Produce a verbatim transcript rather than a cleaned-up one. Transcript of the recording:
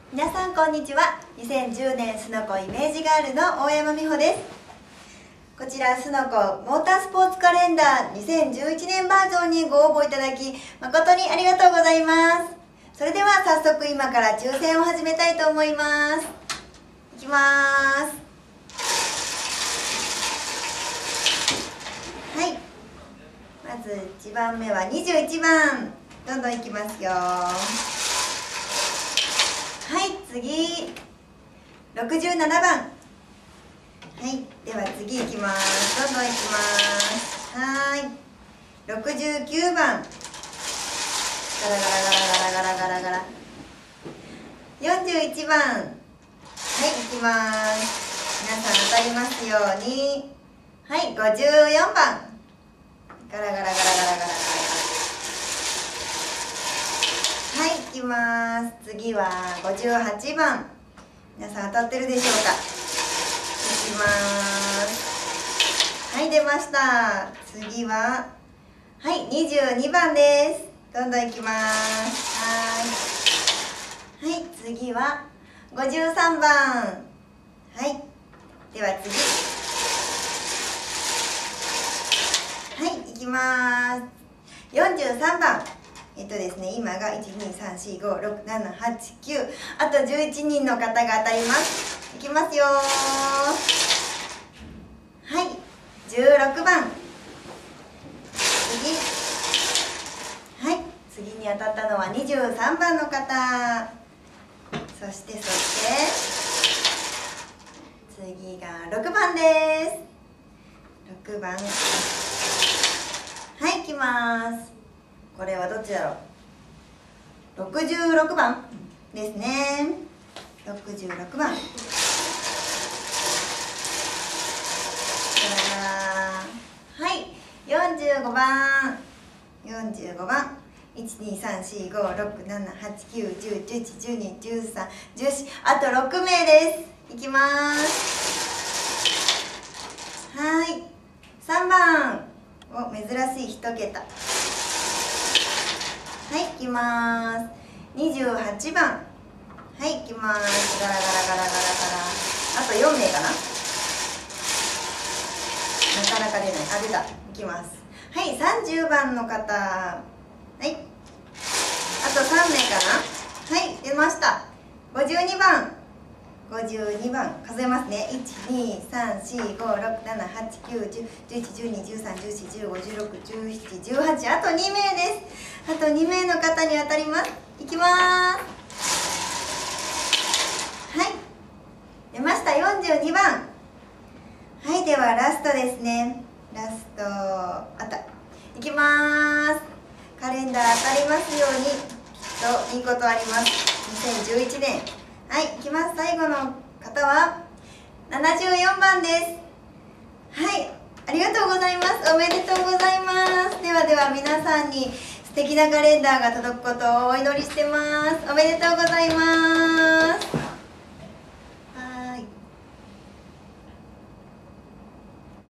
皆さんこんにちは。にせんじゅうねんすのこイメージガールの大山美穂です。こちらすのこモータースポーツカレンダーにせんじゅういちねんバージョンにご応募いただき誠にありがとうございます。それでは早速今から抽選を始めたいと思います。いきます。はい、まずいちばんめはにじゅういちばん、どんどんいきますよ。はい、次ろくじゅうななばん。はい、では次いきます。どんどんいきます。はい、ろくじゅうきゅうばん。ガラガラガラガラガラガラガラ。よんじゅういちばん。はい、いきます。皆さん当たりますように。はい、ごじゅうよんばん。ガラガラガラガラガラガラ。はい、いきます。次はごじゅうはちばん。皆さん当たってるでしょうか。いきます。はい、出ました。次ははいにじゅうにばんです。どんどんいきます。はい、はい、次はごじゅうさんばん。はい、では次はい、いきます。よんじゅうさんばん。えっとですね、今がいちにさんしごろくななはちきゅう、あとじゅういちにんの方が当たります。いきますよ。はい、じゅうろくばん。次はい、次に当たったのはにじゅうさんばんの方。そしてそして次がろくばんです。ろくばん。はい、いきます。これはどっちだろう。ろくじゅうろくばんですね。ろくじゅうろくばん。はい、よんじゅうごばん。よんじゅうごばん。いちにさんしごろくななはちきゅうじゅうじゅういちじゅうにじゅうさんじゅうよん、あとろくめいです。いきます。はい、さんばん。お、珍しいいちけた。はい、いきます。にじゅうはちばん。はい、いきます。ガラガラガラガラガラ。あとよんめいかな。なかなか出ない。あ、出た。いきます。はい、さんじゅうばんの方。はい、あとさんめいかな。はい、出ました。ごじゅうにばん。ごじゅうにばん数えますね。いちにさんしごろくななはちきゅうじゅうじゅういちじゅうにじゅうさんじゅうよんじゅうごじゅうろくじゅうななじゅうはち、あとにめいです。あとにめいの方に当たります。いきます。はい、出ました。よんじゅうにばん。はい、ではラストですね。ラストあった。いきます。カレンダー当たりますように。きっといいことあります。にせんじゅういちねん。はい、いきます。最後の方はななじゅうよんばんです。はい、ありがとうございます。おめでとうございます。ではでは皆さんに素敵なカレンダーが届くことをお祈りしてます。おめでとうございます。